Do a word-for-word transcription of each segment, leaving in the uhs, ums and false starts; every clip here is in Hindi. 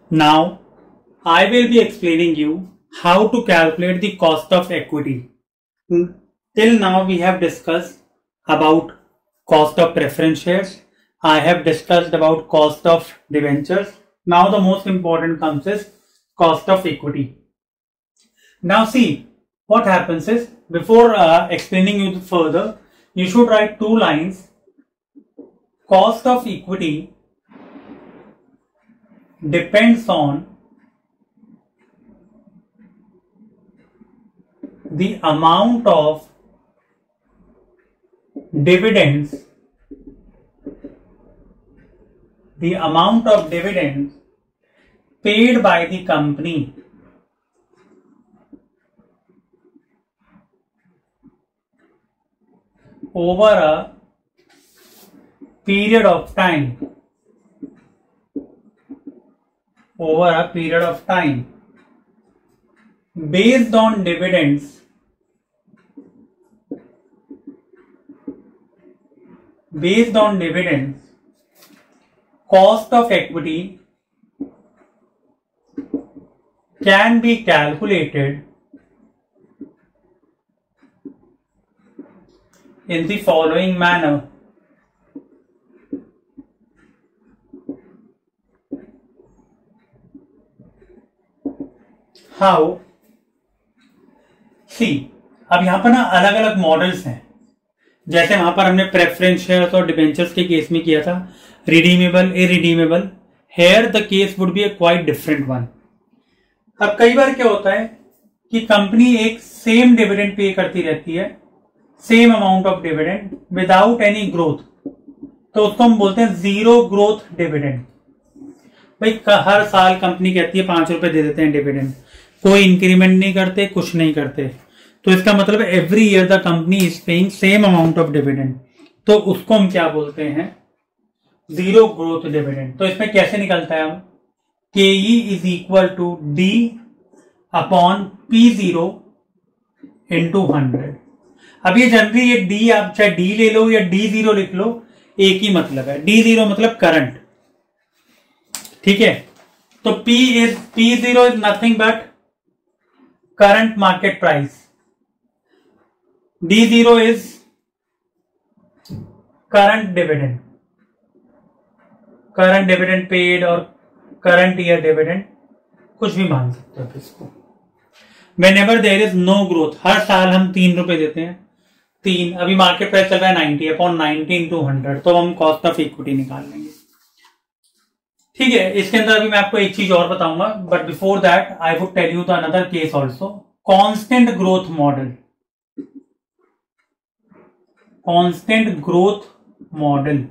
Now, I will be explaining you how to calculate the cost of equity. Till now, we have discussed about cost of preference shares. I have discussed about cost of debentures. Now, the most important comes is cost of equity. Now, see what happens is before uh, explaining you further, you should write two lines. Cost of equity depends on the amount of dividends, the amount of dividends paid by the company over a period of time, over a period of time, based on dividends, based on dividends, cost of equity can be calculated in the following manner. How? See, अब यहां पर ना अलग अलग मॉडल्स हैं. जैसे वहां पर हमने प्रेफरेंस शेयर्स और डिबेंचर्स के केस में किया था, redeemable, irredeemable. Here the case would be a quite different one. अब कई बार क्या होता है कि कंपनी एक सेम डिविडेंड पे करती रहती है, same amount of dividend without any growth, तो उसको हम बोलते हैं जीरो ग्रोथ डिविडेंड. भाई हर साल कंपनी कहती है पांच रुपए दे देते हैं डिविडेंड, कोई इंक्रीमेंट नहीं करते, कुछ नहीं करते, तो इसका मतलब every year the company is paying same amount of dividend, तो उसको हम क्या बोलते हैं, जीरो ग्रोथ डिविडेंड. तो इसमें कैसे निकलता है, अब K E is equal to D upon P zero into hundred. अब ये जनरली ये डी आप चाहे डी ले लो या डी जीरो लिख लो, एक ही मतलब है. डी जीरो मतलब करंट, ठीक है. तो P is P zero is nothing but current market price, D zero is current dividend, current dividend paid और करंट ईयर डिविडेंड, कुछ भी मान सकते हो इसको. Whenever there is no growth, हर साल हम तीन रुपए देते हैं, तीन, अभी मार्केट प्राइस चल रहा है ninety upon ninety into hundred, तो हम कॉस्ट ऑफ इक्विटी निकाल लेंगे. ठीक है. इसके अंदर अभी मैं आपको एक चीज और बताऊंगा, but before that I would tell you the another case also. Constant growth model, constant growth model,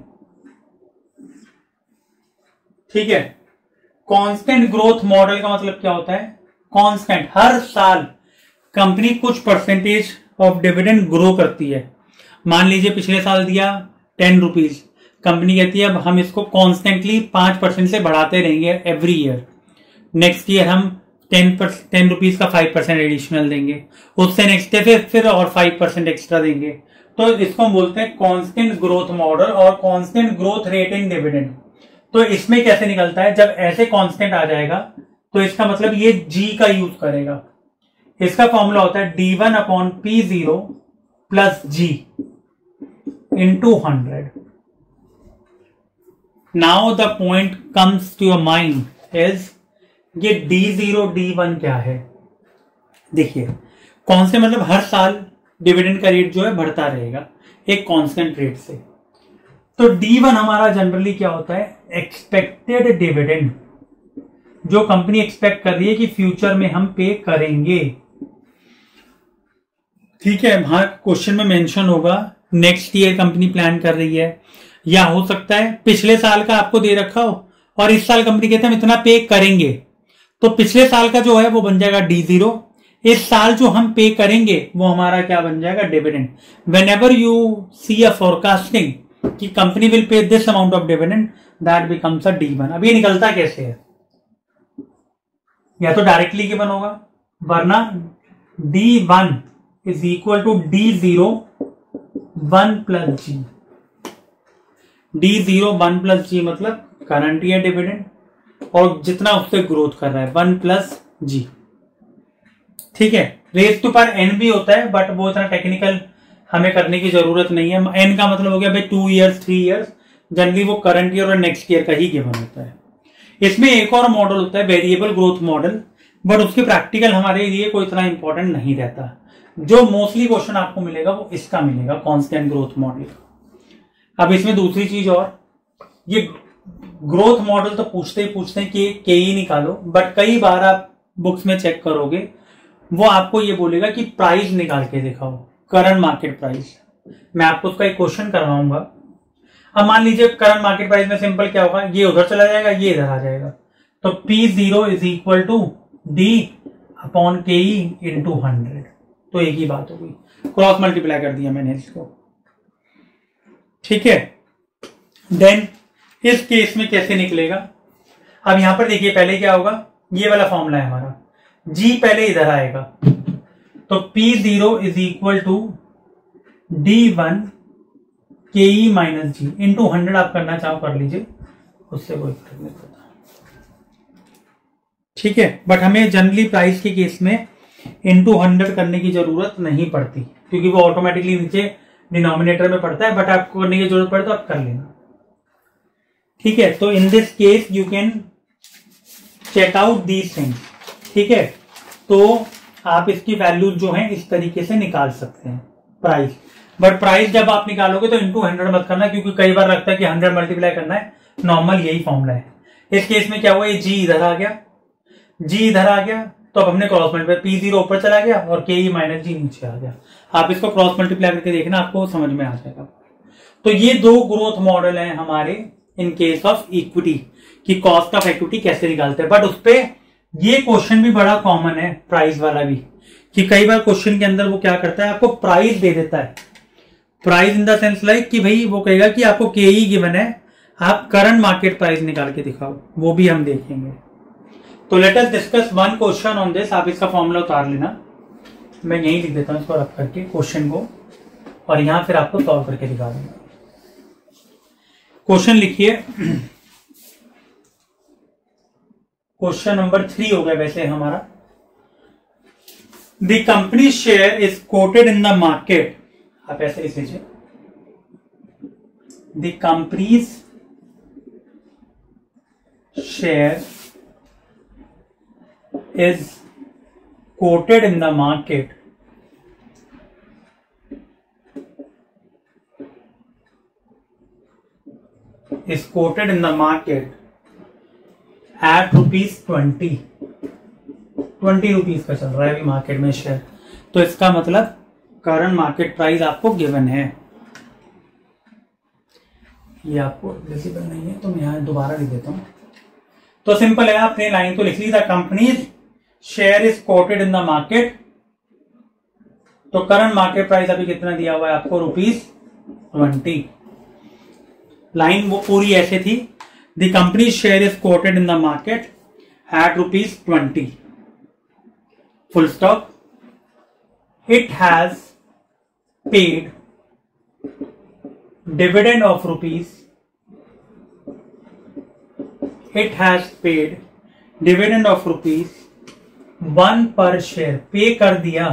ठीक है. कांस्टेंट ग्रोथ मॉडल का मतलब क्या होता है, कांस्टेंट, हर साल कंपनी कुछ परसेंटेज ऑफ डिविडेंड ग्रो करती है. मान लीजिए पिछले साल दिया टेन रुपीज, कंपनी कहती है अब हम इसको कॉन्स्टेंटली पांच परसेंट से बढ़ाते रहेंगे एवरी ईयर. नेक्स्ट ईयर हम टेन टेन रुपीज का फाइव परसेंट एडिशनल देंगे, उससे नेक्स्ट ईयर फिर फिर और फाइव परसेंट एक्स्ट्रा देंगे. तो इसको हम बोलते हैं कांस्टेंट ग्रोथ मॉडल और constant growth rate in dividend. तो इसमें कैसे निकलता है, जब ऐसे कांस्टेंट आ जाएगा तो इसका मतलब ये जी का यूज करेगा. इसका फॉर्मूला होता है D one upon P zero plus ji into hundred. Now the point comes to your mind is ये डी जीरो डी वन क्या है. देखिए कांस्टेंट मतलब हर साल डिविडेंड का रेट जो है बढ़ता रहेगा एक कांस्टेंट रेट से. तो डी वन हमारा जनरली क्या होता है, एक्सपेक्टेड डिविडेंड, जो कंपनी एक्सपेक्ट कर रही है कि फ्यूचर में हम पे करेंगे. ठीक है. वहां क्वेश्चन में मेंशन होगा नेक्स्ट ईयर कंपनी प्लान कर रही है, या हो सकता है पिछले साल का आपको दे रखा हो और इस साल कंपनी कहते हैं हम इतना पे करेंगे, तो पिछले साल का जो है वो बन जाएगा डी जीरो, इस साल जो हम पे करेंगे वो हमारा क्या बन जाएगा, dividend. Whenever you see a forecasting कि company will pay this amount of dividend, that becomes a D one. अब ये निकलता कैसे है, या तो डायरेक्टली गिवन होगा, वरना D one is equal to D zero one plus G. D zero one plus G मतलब करंट ईयर डिविडेंड और जितना उससे ग्रोथ कर रहा है वन प्लस जी। ठीक है, रेस टू पावर एन भी होता है बट वो इतना टेक्निकल हमें करने की जरूरत नहीं है। एन का मतलब हो गया भाई two years three years, generally वो करंट ईयर और नेक्स्ट ईयर का ही गिवन होता है। इसमें एक और मॉडल होता है वेरिएबल ग्रोथ मॉडल, बट उसके प्रैक्टिकल हमारे लिए कोई इतना इंपॉर्टेंट नहीं रहता। जो मोस्टली क्वेश्चन आपको मिलेगा वो इसका मिलेगा, कांस्टेंट ग्रोथ मॉडल। अब इसमें दूसरी चीज और, ये ग्रोथ मॉडल तो पूछते ही पूछते हैं कि के ही निकालो, बट कई बार आप बुक्स में चेक करोगे वो आपको ये बोलेगा कि प्राइस निकाल के दिखाओ, करंट मार्केट प्राइस। मैं आपको उसका एक क्वेश्चन करवाऊंगा। अब मान लीजिए करंट मार्केट प्राइस में सिंपल क्या होगा, ये उधर चला जाएगा, ये इधर आ जाएगा, तो P zero is equal to D upon K E into hundred, तो एक ही बात होगी, क्रॉस मल्टीप्लाई कर दिया मैंने इसको। ठीक है, देन इस केस में कैसे निकलेगा, अब यहां पर देखिए पहले क्या होगा, ये वाला फॉर्मूला है हमारा, जी पहले इधर आएगा, तो P zero is equal to D one K E minus G into hundred. आप करना चाहो कर लीजिए, उससे कोई फर्क नहीं पड़ता। ठीक है, बट हमें जनरली प्राइस के केस में इंटू हंड्रेड करने की जरूरत नहीं पड़ती, क्योंकि वो ऑटोमेटिकली नीचे डिनोमिनेटर में पड़ता है, बट आपको करने की जरूरत पड़े तो आप कर लेना। ठीक है, तो in this case you can check out these things. ठीक है, तो आप इसकी वैल्यूज जो है इस तरीके से निकाल सकते हैं प्राइस, बट प्राइस जब आप निकालोगे तो इंटू हंड्रेड मत करना, क्योंकि कई बार लगता है कि हंड्रेड मल्टीप्लाई करना है, नॉर्मल यही फॉर्मूला है। इस केस में क्या हुआ, ये जी इधर आ गया, जी इधर आ गया, तो अब हमने क्रॉस मल्टीप्लाई, पी जीरो ऊपर चला गया और के ई माइनस जी नीचे आ गया। आप इसको क्रॉस मल्टीप्लाई करके देखना, आपको समझ में आ जाएगा। तो ये दो ग्रोथ मॉडल हैं हमारे इन केस ऑफ इक्विटी, कि कॉस्ट ऑफ इक्विटी कैसे निकालते हैं। बट उस पे ये क्वेश्चन भी बड़ा कॉमन है, प्राइस वाला भी, कि कई बार क्वेश्चन के अंदर वो क्या करता है, आपको प्राइस दे देता है, price in the sense like कि भाई वो कहेगा कि आपको के ई गिवन है, आप करंट मार्केट प्राइस निकाल के दिखाओ, वो भी हम देखेंगे। तो let us discuss one question on this. आप इसका फॉर्मूला उतार लेना, मैं यहीं लिख देता हूं इसको रख करके क्वेश्चन को, और यहां फिर आपको सॉल्व करके दिखा दूंगा। क्वेश्चन लिखिए, क्वेश्चन नंबर थ्री हो गया वैसे हमारा। The company share is quoted in the market, आप ऐसे लिख लीजिए, the company's share is quoted in the market is quoted in the market at rupees twenty twenty rupees का चल रहा है अभी मार्केट में शेयर, तो इसका मतलब करंट मार्केट प्राइस आपको गिवन है। ये आपको विजिबल नहीं है तो मैं यहां दोबारा लिख देता हूं। तो सिंपल है, आपने लाइन तो लिख ली, the company's share is quoted in the market, तो करंट मार्केट प्राइस अभी कितना दिया हुआ है आपको, रुपीज ट्वेंटी। लाइन वो पूरी ऐसे थी, the company share is quoted in the market at rupees twenty, full stop. It has paid dividend of rupees, it has paid dividend of rupees one per share, pay कर दिया।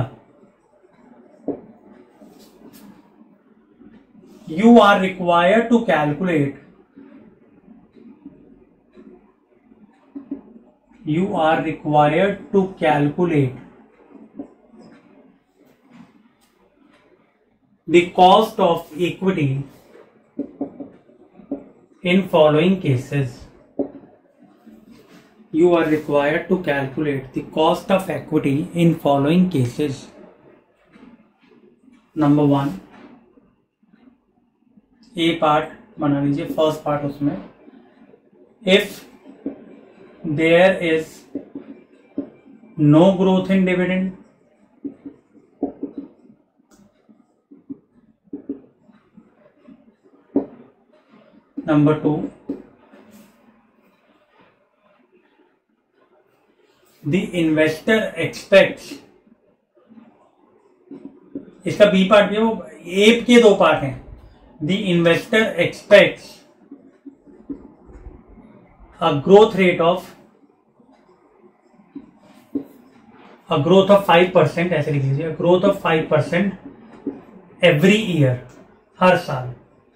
You are required to calculate. You are required to calculate the cost of equity in following cases. You are required to calculate the cost of equity in following cases. Number one, A part बना लीजिए, फर्स्ट पार्ट उसमें, if there is no growth in dividend, number two, the investor expects, इसका बी पार्ट भी, वो ए के दो पार्ट हैं, the investor expects a growth rate of a growth of five percent, ऐसे लिख लीजिए, growth of five percent every year, हर साल,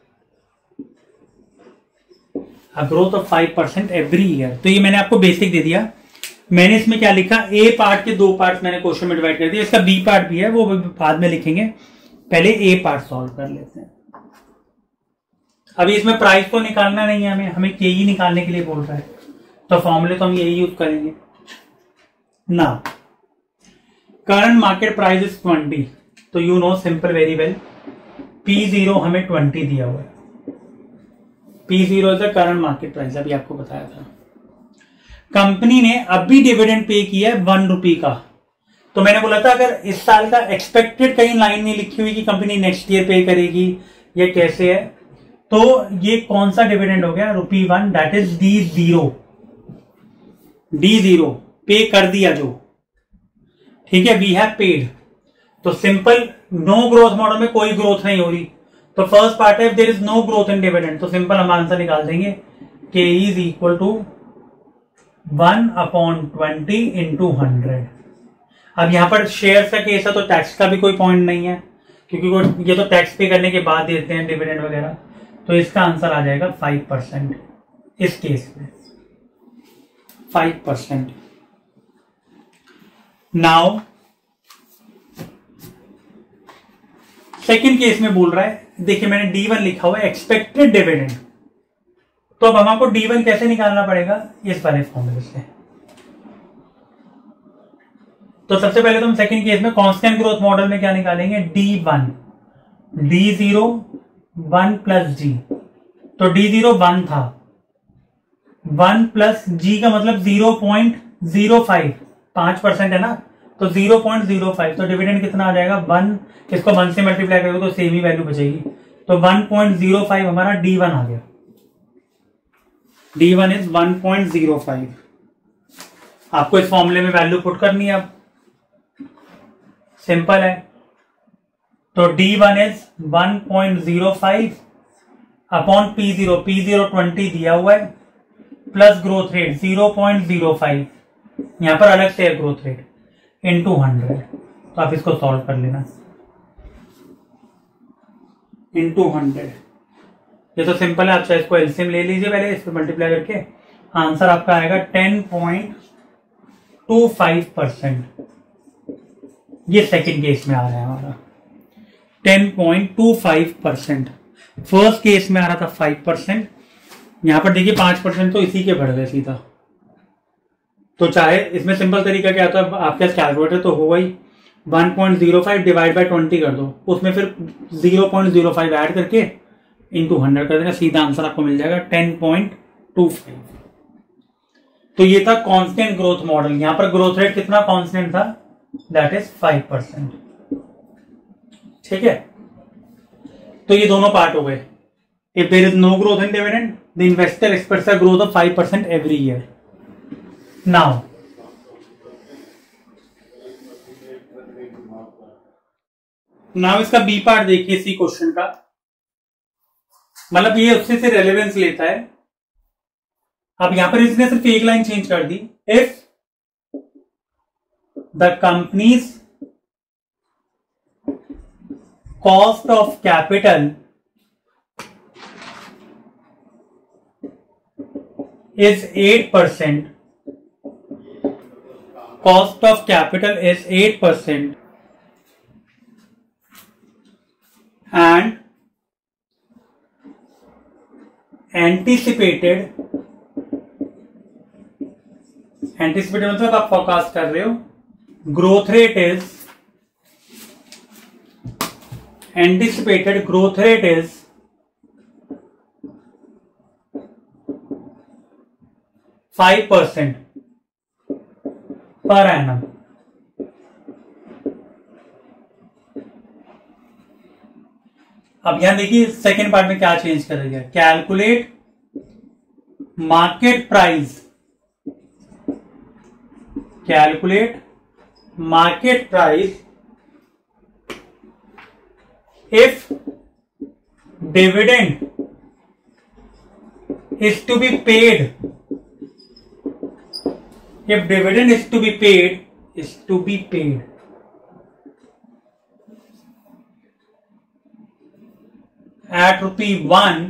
a growth of five percent every year. तो ये मैंने आपको बेसिक दे दिया। मैंने इसमें क्या लिखा, ए पार्ट के दो पार्ट मैंने क्वेश्चन में डिवाइड कर दिया, इसका बी पार्ट भी है, वो बाद में लिखेंगे, पहले ए पार्ट सॉल्व कर लेते हैं। अभी इसमें प्राइस तो निकालना नहीं है हमें, हमें के ई निकालने के लिए बोल रहा है, तो फॉर्मूले तो हम यही यूज करेंगे ना। Current market price is twenty, तो you know simple very well, P zero हमें ट्वेंटी दिया हुआ है, P zero is the current market price, अभी आपको बताया था। कंपनी ने अभी डिविडेंड पे किया है वन रुपी का, तो मैंने बोला था अगर इस साल का एक्सपेक्टेड कहीं लाइन नहीं लिखी हुई कि कंपनी नेक्स्ट ईयर पे करेगी या कैसे है, तो ये कौन सा डिविडेंड हो गया, rupee one, that is D zero, D zero pay कर दिया जो, ठीक है, वी हैव पेड। तो सिंपल नो ग्रोथ मॉडल में कोई ग्रोथ नहीं हो रही, तो फर्स्ट पार्ट है there is no growth in dividend, तो सिंपल हम आंसर निकाल देंगे, K is equal to one upon twenty into hundred. अब यहां पर शेयर का केस है तो टैक्स का भी कोई पॉइंट नहीं है, क्योंकि ये तो टैक्स पे करने के बाद देते हैं डिविडेंड वगैरह, तो इसका आंसर आ जाएगा फाइव परसेंट इस केस में, five percent. Now second case में बोल रहा है, देखिए मैंने डी वन लिखा हुआ है एक्सपेक्टेड डिविडेंड, तो अब हमको डी वन कैसे निकालना पड़ेगा, इस वाले फॉर्मूले से। तो सबसे पहले तो हम सेकंड केस में कांस्टेंट ग्रोथ मॉडल में क्या निकालेंगे, D one, D zero one plus जी, तो डी जीरो वन था, वन प्लस जी का मतलब जीरो पॉइंट जीरो फाइव, पांच परसेंट है ना, तो जीरो पॉइंट जीरो फाइव, तो डिविडेंड कितना आ जाएगा, वन, इसको वन से मल्टीप्लाई करोगे तो सेम ही वैल्यू बचेगी, तो वन पॉइंट जीरो फाइव हमारा डी वन आ गया, D one is one point zero five. आपको इस फॉर्मूले में वैल्यू पुट करनी है, अब सिंपल है, तो D one is one point zero five upon P zero, P zero twenty दिया हुआ है, plus growth rate zero point zero five, यहां पर अलग से है ग्रोथ रेट, इनटू हंड्रेड, तो आप इसको सॉल्व कर लेना, इनटू हंड्रेड, ये तो सिंपल है, आप चाहे इसको एलसीएम ले लीजिए पहले, इस पर मल्टीप्लाई करके आंसर आपका आएगा ten point two five percent. ये सेकेंड केस में आ रहा है हमारा ten point two five percent, first case में आ रहा था फाइव परसेंट, यहां पर देखिए पांच परसेंट तो इसी के बढ़ गए सीधा। तो चाहे इसमें सिंपल तरीका क्या होता है, आपके पास कैलकुलेटर तो होगा ही, one point zero five divide by twenty कर दो, उसमें फिर zero point zero five add करके इंटू हंड्रेड कर देना, सीधा आंसर आपको मिल जाएगा टेन पॉइंट टू फाइव। तो ये था कांस्टेंट ग्रोथ मॉडल, यहां पर ग्रोथ रेट कितना कांस्टेंट था, दैट इज फाइव परसेंट, ठीक है। तो ये दोनों पार्ट हो गए, if there is no growth in dividend the investor expects a growth of five percent every year. Now now इसका बी पार्ट देखिए इसी क्वेश्चन का, मतलब ये उससे से रेलेवेंस लेता है। अब यहां पर इसने सिर्फ एक लाइन चेंज कर दी, if the company's cost of capital is eight percent, cost of capital is eight percent and anticipated anticipated मतलब आप फोरकास्ट कर रहे हो, growth rate is anticipated growth rate is five percent per annum. अब यहां देखिए सेकेंड पार्ट में क्या चेंज कर दिया, calculate market price, calculate market price if dividend is to be paid, if dividend is to be paid is to be paid at rupee one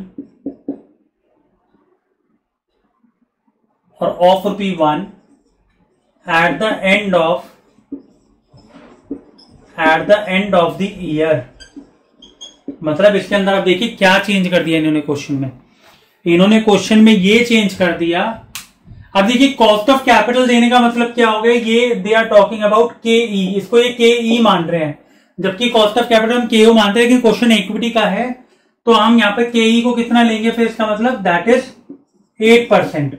or of rupee one at the end of at the end of the year। मतलब इसके अंदर आप देखिए क्या चेंज कर दिया इन्होंने क्वेश्चन में। इन्होंने क्वेश्चन में ये चेंज कर दिया। अब देखिए कॉस्ट ऑफ कैपिटल देने का मतलब क्या हो गया, ये दे आर टॉकिंग अबाउट के ई, इसको ये के ई मान रहे हैं, जबकि कॉस्ट ऑफ कैपिटल हम के ओ मानते हैं, लेकिन क्वेश्चन इक्विटी का है तो हम यहाँ पे के ई को कितना लेंगे, फिर इसका मतलब that is eight percent,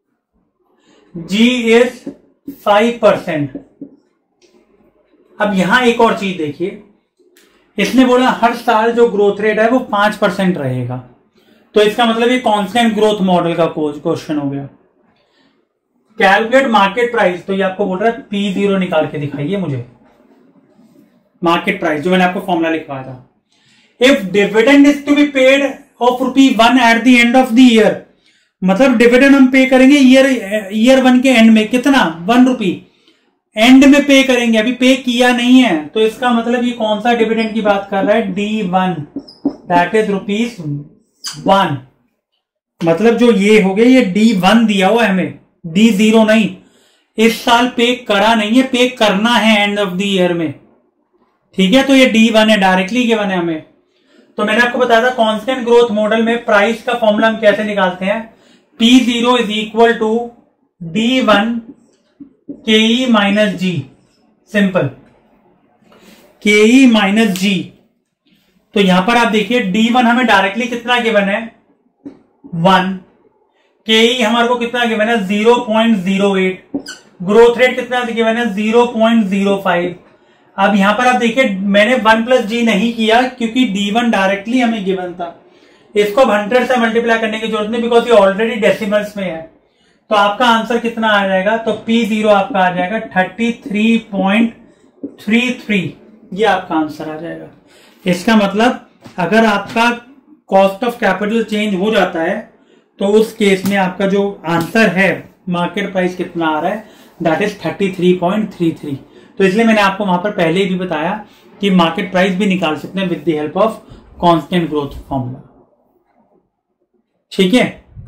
g is five percent. अब यहां एक और चीज देखिए, इसने बोला हर साल जो ग्रोथ रेट है वो पांच परसेंट रहेगा, तो इसका मतलब ये कांस्टेंट ग्रोथ मॉडल का क्वेश्चन हो गया। कैलकुलेट मार्केट प्राइस, तो ये आपको बोल रहा है पी जीरो निकाल के दिखाइए मुझे, मार्केट प्राइस जो मैंने आपको फॉर्मूला लिखवाया था। If dividend is to be paid of rupee one at the end of the year, मतलब डिविडेंड हम पे करेंगे ईयर ईयर वन के एंड में, कितना, वन रुपी एंड में पे करेंगे, अभी पे किया नहीं है, तो इसका मतलब ये कौन सा डिविडेंड की बात कर रहा है, D one, that is rupees one. मतलब जो ये हो गया ये डी वन दिया हुआ है हमें, डी जीरो नहीं। इस साल पे करा नहीं है, पे करना है एंड ऑफ द ईयर में, ठीक है, तो ये डी वन है, डायरेक्टली गिवन है हमें। तो मैंने आपको बताया था कांस्टेंट ग्रोथ मॉडल में प्राइस का फॉर्मूला हम कैसे निकालते हैं, P zero is equal to D one K E minus ji, simple, के ई माइनस जी। तो यहां पर आप देखिए डी वन हमें डायरेक्टली कितना गिवन है, वन, के ई हमारे को कितना गिवन है, zero point zero eight, growth rate कितना गिवन है, जीरो पॉइंट जीरो फाइव। अब यहां पर आप देखिए मैंने वन प्लस जी नहीं किया क्योंकि डी वन डायरेक्टली हमें गिवन था, इसको अब हंड्रेड से मल्टीप्लाई करने की जरूरत नहीं बिकॉज ये ऑलरेडी डेसिमल्स में है। तो आपका आंसर कितना आ जाएगा, तो पी जीरो आपका आ जाएगा thirty three point three three, ये आपका आंसर आ जाएगा। इसका मतलब अगर आपका कॉस्ट ऑफ कैपिटल चेंज हो जाता है तो उस केस में आपका जो आंसर है मार्केट प्राइस कितना आ रहा है, that is thirty three point three three. तो इसलिए मैंने आपको वहां पर पहले ही भी बताया कि मार्केट प्राइस भी निकाल सकते हैं with the help of constant growth formula, ठीक है।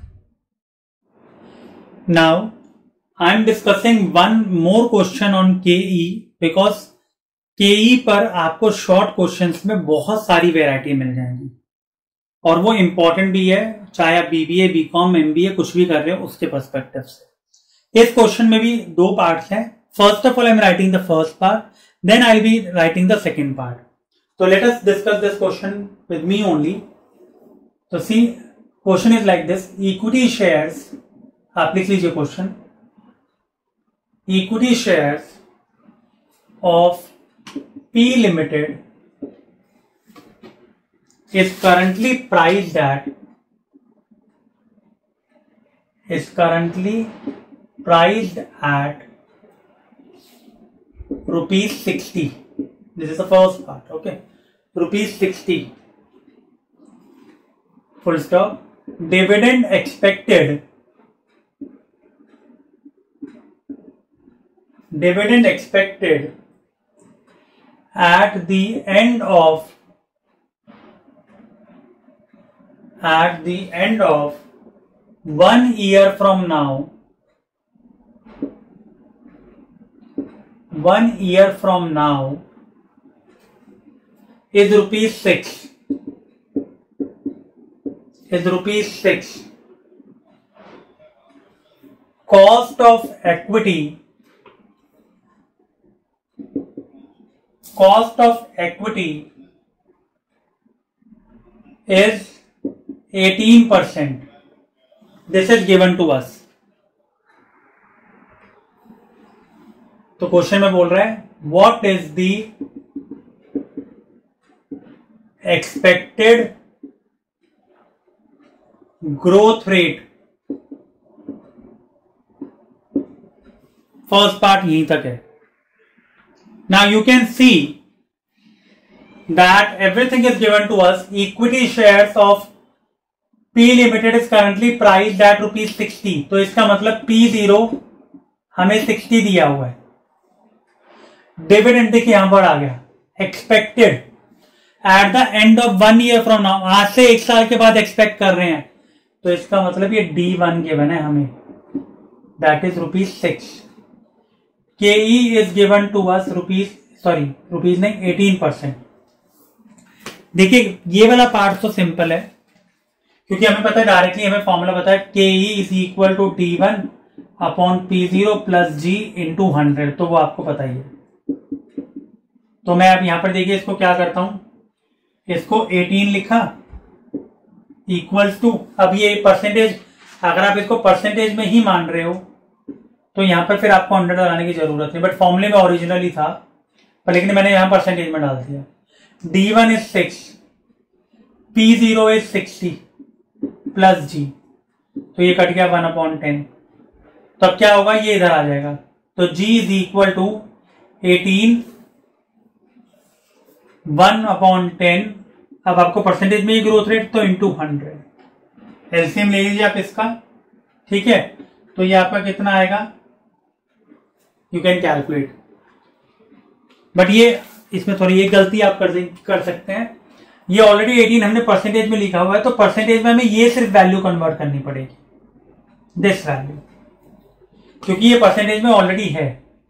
Now I am discussing one more question on K E because K E पर आपको शॉर्ट क्वेश्चंस में बहुत सारी वेराइटी मिल जाएंगी और वो इंपॉर्टेंट भी है, चाहे आप बीबीए, बीकॉम, एमबीए कुछ भी कर रहे हो उसके पर्सपेक्टिव से। इस क्वेश्चन में भी दो पार्ट्स हैं। First of all I am writing the first part, then I will be writing the second part. तो let us discuss this question with me only. तो see question is like this, equity shares, आप लिख लीजिए question, equity shares of P limited is currently priced at is currently priced at rupees sixty. This is the first part, okay, rupees sixty, full stop. Dividend expected dividend expected at the end of at the end of one year from now one year from now is rupees six is rupees six. Cost of equity cost of equity is eighteen percent. This is given to us. तो क्वेश्चन में बोल रहा है what is the expected growth rate, first part यहीं तक है। Now you can see that everything is given to us. Equity shares of P Limited is currently priced at rupees sixty. तो इसका मतलब P zero हमें sixty दिया हुआ है, डिविडेंड देखिए यहां पर आ गया expected at the end of one year from now, आज से एक साल के बाद एक्सपेक्ट कर रहे हैं, तो इसका मतलब ये डी वन गिवन है हमें, that is rupees six. K E is given to us rupees sorry rupees नहीं एटीन परसेंट। देखिए ये वाला पार्ट तो सिंपल है क्योंकि हमें पता है डायरेक्टली हमें फॉर्मूला पता है K E is equal to T one upon P zero plus ji into hundred, तो वो आपको पता ही है। तो मैं अब यहां पर देखिए इसको क्या करता हूं, इसको एटीन लिखा इक्वल्स टू, अब ये परसेंटेज अगर आप इसको परसेंटेज में ही मान रहे हो तो यहां पर फिर आपको हंड्रेड लगाने की जरूरत नहीं, बट फॉर्मूले में ओरिजिनली था पर लेकिन मैंने यहां परसेंटेज में डाल दिया। D one is six, P zero is sixty plus जी, तो ये कट गया वन अपॉन टेन, तो अब क्या होगा ये इधर आ जाएगा, तो g is equal to eighteen one upon ten, अब आपको परसेंटेज में ग्रोथ रेट तो इंटू हंड्रेड, एलसीएम ले लीजिए आप इसका, ठीक है। तो ये आपका कितना आएगा, यू कैन कैलकुलेट, बट ये इसमें थोड़ी ये गलती आप कर कर सकते हैं, ये ऑलरेडी एटीन हमने परसेंटेज में लिखा हुआ है, तो परसेंटेज में हमें ये सिर्फ वैल्यू कन्वर्ट करनी पड़ेगी, दिस वैल्यू, क्योंकि ये परसेंटेज में ऑलरेडी है।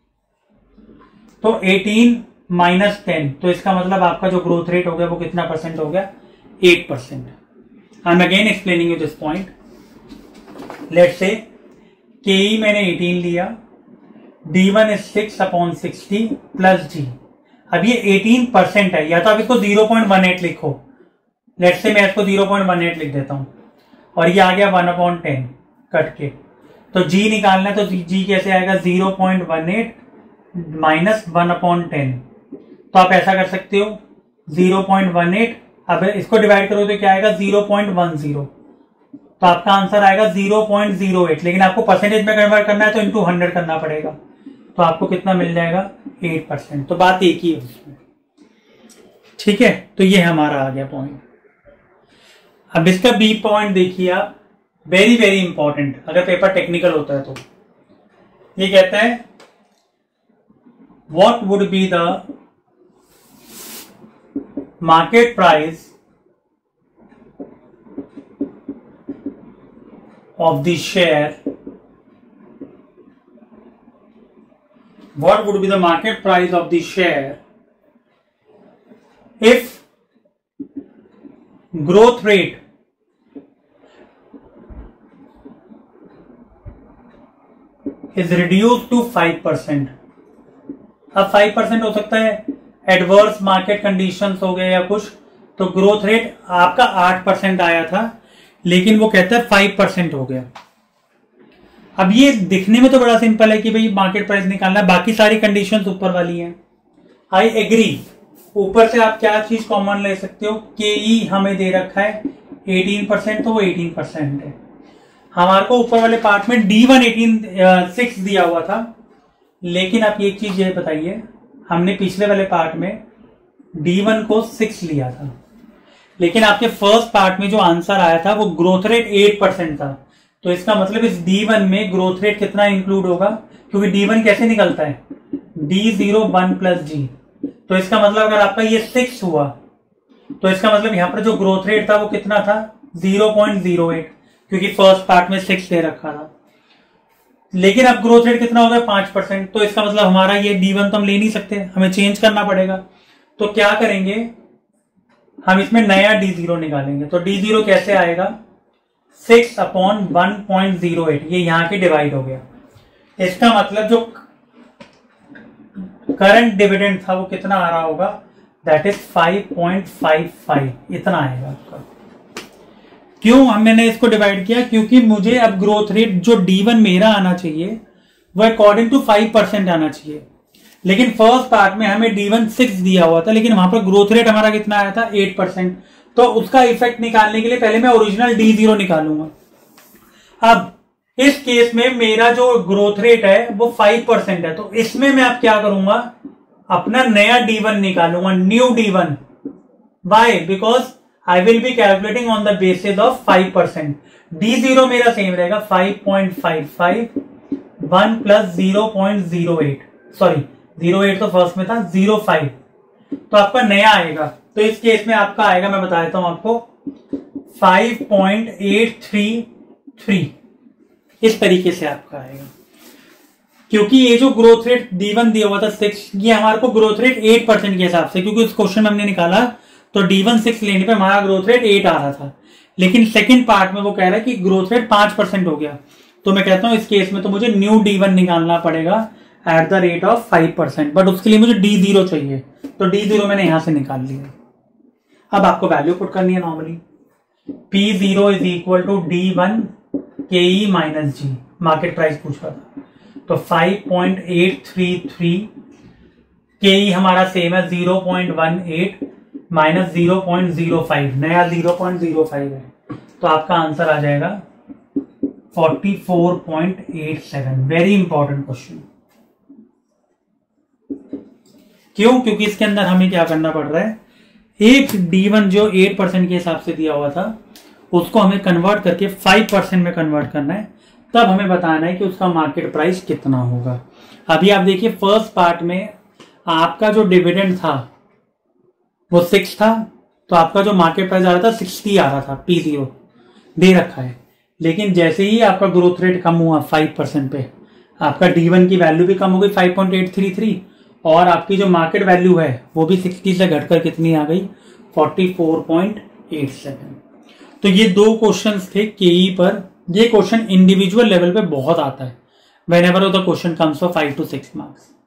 तो एटीन माइनस टेन, तो इसका मतलब आपका जो ग्रोथ रेट हो गया वो कितना परसेंट हो गया, eight percent. I am again explaining you this point. Let's say K e मैंने एटीन लिया, D one is six upon sixty plus g, अब ये एटीन परसेंट है, या तो आप इसको जीरो पॉइंट वन एट लिखो, लेट्स से मैं इसको जीरो पॉइंट वन एट लिख देता हूं, और ये आ गया वन अपॉन टेन कट के, तो जी निकालना है, तो जी कैसे आएगा, zero point one eight minus one upon ten, तो आप ऐसा कर सकते हो जीरो पॉइंट वन एट, अब इसको डिवाइड करो तो क्या आएगा जीरो पॉइंट वन जीरो, तो आपका आंसर आएगा जीरो पॉइंट जीरो एट, लेकिन आपको परसेंटेज में कन्वर्ट करना है तो इंटू हंड्रेड करना पड़ेगा, तो आपको कितना मिल जाएगा, एट परसेंट। तो बात एक ही है उसमें, ठीक है। तो ये हमारा आ गया पॉइंट। अब इसका बी पॉइंट देखिए आप, वेरी वेरी इंपॉर्टेंट, अगर पेपर टेक्निकल होता है तो ये कहता है what would be the market price of the share, what would be the market price of the share if growth rate is reduced to five percent। अब फाइव परसेंट हो सकता है एडवर्स मार्केट कंडीशंस हो गए या कुछ, तो ग्रोथ रेट आपका आठ परसेंट आया था लेकिन वो कहता है फाइव परसेंट हो गया। अब ये दिखने में तो बड़ा सिंपल है कि भाई मार्केट प्राइस निकालना है, बाकी सारी कंडीशंस ऊपर वाली हैं, आई एग्री। ऊपर से आप क्या चीज कॉमन ले सकते हो, के ई हमें दे रखा है एटीन परसेंट, तो वो एटीन परसेंट है। हमारे को ऊपर वाले पार्ट में डी वन एटीन सिक्स दिया हुआ था, लेकिन आप एक चीज ये बताइए, हमने पिछले वाले पार्ट में डी वन को सिक्स लिया था, लेकिन आपके फर्स्ट पार्ट में जो आंसर आया था वो ग्रोथ रेट एट परसेंट था, तो इसका मतलब इस डी वन में ग्रोथ रेट कितना इंक्लूड होगा, क्योंकि डी वन कैसे निकलता है, डी जीरो वन प्लस जी, तो इसका मतलब अगर आपका ये सिक्स हुआ तो इसका मतलब यहां पर जो ग्रोथ रेट था वो कितना था, जीरो पॉइंट जीरो एट, क्योंकि फर्स्ट पार्ट में सिक्स दे रखा था, लेकिन अब ग्रोथ रेट कितना हो गया, पांच परसेंट, तो इसका मतलब हमारा ये डी वन तो हम ले नहीं सकते, हमें चेंज करना पड़ेगा। तो क्या करेंगे, हम इसमें नया डी जीरो निकालेंगे, तो डी जीरो कैसे आएगा, six upon one point zero eight, ये यहां के डिवाइड हो गया, इसका मतलब जो करंट डिविडेंड था वो कितना आ रहा होगा, that is five point five five, इतना आएगा आपका। क्यों हम मैंने इसको डिवाइड किया, क्योंकि मुझे अब ग्रोथ रेट जो डी वन मेरा आना चाहिए वो अकॉर्डिंग टू फाइव परसेंट आना चाहिए, लेकिन फर्स्ट पार्ट में हमें डी वन सिक्स दिया हुआ था, लेकिन वहां पर ग्रोथ रेट हमारा कितना आया था, एट परसेंट, तो उसका इफेक्ट निकालने के लिए पहले मैं ओरिजिनल डी जीरो निकालूंगा। अब इस केस में मेरा जो ग्रोथ रेट है वो फाइव परसेंट है, तो इसमें मैं अब क्या करूंगा, अपना नया डी वन निकालूंगा, new D one. Why, because I will be calculating on the basis of five percent. D zero मेरा सेम रहेगा five point five five, one plus zero point zero eight, sorry zero eight तो फर्स्ट में था, जीरो फाइव तो आपका नया आएगा। तो इस केस में आपका आएगा, मैं बता देता हूं आपको, five point eight three three, इस तरीके से आपका आएगा। क्योंकि ये जो ग्रोथ रेट डी वन दिया हुआ था सिक्स, ये हमारे को ग्रोथ रेट एट परसेंट के हिसाब से, क्योंकि उस क्वेश्चन में हमने निकाला तो डी वन सिक्स लेने पे हमारा ग्रोथ रेट एट आ रहा था, लेकिन सेकंड पार्ट में वो कह रहा है कि ग्रोथ रेट पांच परसेंट हो गया। तो मैं कहता हूं इस केस में तो मुझे न्यू डी वन निकालना पड़ेगा at the rate of five percent, but उसके लिए मुझे डी जीरो चाहिए, तो डी जीरो मैंने यहां से निकाल लिया। अब आपको वैल्यू पुट करनी है normally, P zero is equal to D one K E minus g, market price पूछ रहा था, तो five point eight three three, K e हमारा सेम है zero point one eight minus zero point zero five, नया जीरो पॉइंट जीरो फाइव है, तो आपका आंसर आ जाएगा forty four point eight seven. Very important question. क्यों? क्योंकि इसके अंदर हमें क्या करना पड़ रहा है, एक डी वन जो एट परसेंट के हिसाब से दिया हुआ था उसको हमें कन्वर्ट करके फाइव परसेंट में कन्वर्ट करना है, तब हमें बताना है कि उसका मार्केट प्राइस कितना होगा। अभी आप देखिए फर्स्ट पार्ट में आपका जो डिविडेंड था वो सिक्स था, तो आपका जो मार्केट प्राइस आ रहा था सिक्सटी आ रहा था, पी जीरो दे रखा है, लेकिन जैसे ही आपका ग्रोथ रेट कम हुआ फाइव परसेंट पे, आपका डी वन की वैल्यू भी कम हो गई five point eight three three, और आपकी जो मार्केट वैल्यू है वो भी सिक्सटी से घटकर कितनी आ गई, forty four point eight seven. तो ये दो क्वेश्चंस थे केई पर। ये क्वेश्चन इंडिविजुअल लेवल पे बहुत आता है, whenever the question comes for five to six marks.